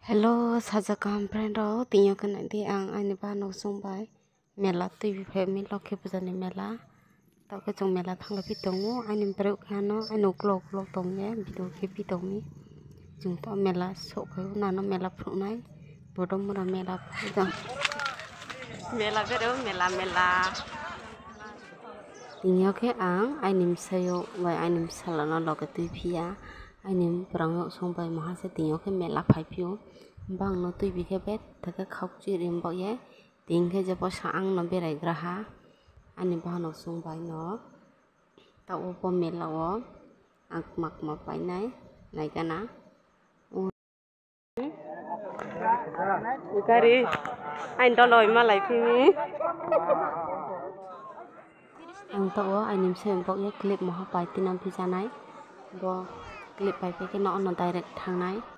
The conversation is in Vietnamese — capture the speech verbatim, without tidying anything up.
Hello, saja kampren ro tiyo kena di ang ani ba no sung bai mela tu bi phe mi lo ke pujani mela tau ke jong mela thang la pi tongu ani breu khano ani klok klok tong ye bidu ke pi tong mi jung to mela so phe na no mela phru nai bodom ra mela jang mela ke do mela mela tiyo ke ang ani sayo bai ani sala no lo ke tu phia anh prang song bai maha se tiyo ke mela phai pio bang no tui bi ke bet ta ke khau chi rim bo ye ting ke je po sa ang no berai graha ani ba no song bai no ta o po mela o ak mak ma pai nai nai kana gari anh to loi ma lai phi mi ang to o anh se bo ye clip ma ha pai tinam phi janai bo clip pai ke no no direct thang nai